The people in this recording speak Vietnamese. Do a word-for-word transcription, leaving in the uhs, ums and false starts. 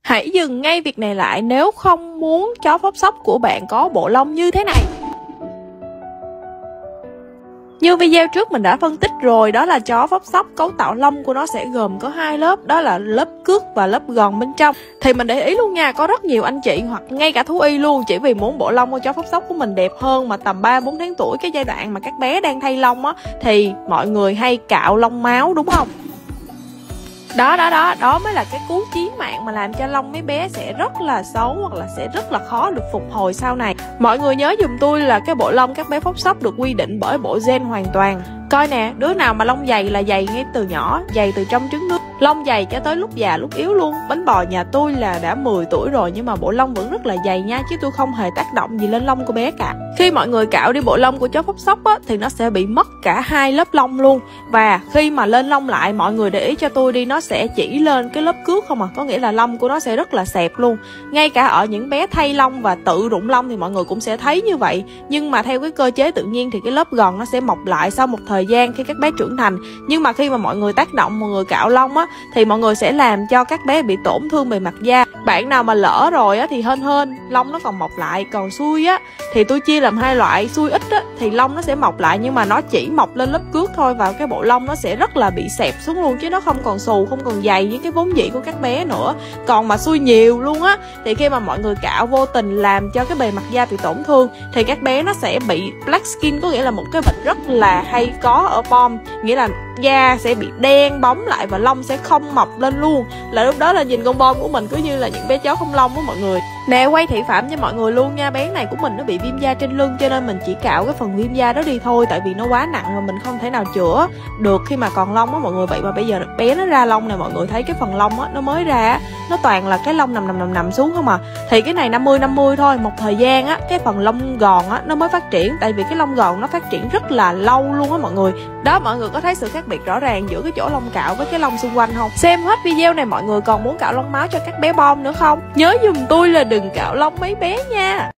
Hãy dừng ngay việc này lại nếu không muốn chó phốc sóc của bạn có bộ lông như thế này. Như video trước mình đã phân tích rồi, đó là chó phốc sóc cấu tạo lông của nó sẽ gồm có hai lớp, đó là lớp cước và lớp gòn bên trong. Thì mình để ý luôn nha, có rất nhiều anh chị hoặc ngay cả thú y luôn, chỉ vì muốn bộ lông của chó phốc sóc của mình đẹp hơn mà tầm ba bốn tháng tuổi, cái giai đoạn mà các bé đang thay lông á, thì mọi người hay cạo lông máu đúng không? Đó đó đó, đó mới là cái cú chí mạng mà làm cho lông mấy bé sẽ rất là xấu hoặc là sẽ rất là khó được phục hồi sau này. Mọi người nhớ giùm tôi là cái bộ lông các bé phốc sóc được quy định bởi bộ gen hoàn toàn. Coi nè, đứa nào mà lông dày là dày ngay từ nhỏ, dày từ trong trứng nước, lông dày cho tới lúc già lúc yếu luôn. Bánh bò nhà tôi là đã mười tuổi rồi nhưng mà bộ lông vẫn rất là dày nha, chứ tôi không hề tác động gì lên lông của bé cả. Khi mọi người cạo đi bộ lông của chó phốc sóc á, thì nó sẽ bị mất cả hai lớp lông luôn. Và khi mà lên lông lại, mọi người để ý cho tôi đi, nó sẽ chỉ lên cái lớp cước không à, có nghĩa là lông của nó sẽ rất là xẹp luôn. Ngay cả ở những bé thay lông và tự rụng lông thì mọi người cũng sẽ thấy như vậy. Nhưng mà theo cái cơ chế tự nhiên thì cái lớp gòn nó sẽ mọc lại sau một thời gian khi các bé trưởng thành. Nhưng mà khi mà mọi người tác động, mọi người cạo lông á, thì mọi người sẽ làm cho các bé bị tổn thương bề mặt da. Bạn nào mà lỡ rồi á thì hên hên lông nó còn mọc lại, còn xui á thì tôi chia làm hai loại. Xui ít á thì lông nó sẽ mọc lại nhưng mà nó chỉ mọc lên lớp cước thôi, và cái bộ lông nó sẽ rất là bị xẹp xuống luôn, chứ nó không còn xù, không còn dày như cái vốn dĩ của các bé nữa. Còn mà xui nhiều luôn á thì khi mà mọi người cạo vô tình làm cho cái bề mặt da bị tổn thương thì các bé nó sẽ bị black skin, có nghĩa là một cái bệnh rất là hay có ở pom, nghĩa là da sẽ bị đen bóng lại và lông sẽ không mọc lên luôn. Là lúc đó là nhìn con bom của mình cứ như là những bé chó không lông á mọi người. Nè, quay thị phạm cho mọi người luôn nha, bé này của mình nó bị viêm da trên lưng cho nên mình chỉ cạo cái phần viêm da đó đi thôi, tại vì nó quá nặng và mình không thể nào chữa được khi mà còn lông á mọi người. Vậy mà bây giờ bé nó ra lông này, mọi người thấy cái phần lông á nó mới ra á, nó toàn là cái lông nằm nằm nằm nằm xuống không à. Thì cái này năm mươi năm mươi thôi, một thời gian á cái phần lông gòn á nó mới phát triển, tại vì cái lông gòn nó phát triển rất là lâu luôn á mọi người. Đó, mọi người có thấy sự khác biệt rõ ràng giữa cái chỗ lông cạo với cái lông xung quanh không? Xem hết video này mọi người còn muốn cạo lông máu cho các bé bom nữa không? Nhớ giùm tôi là đừng cạo lông mấy bé nha.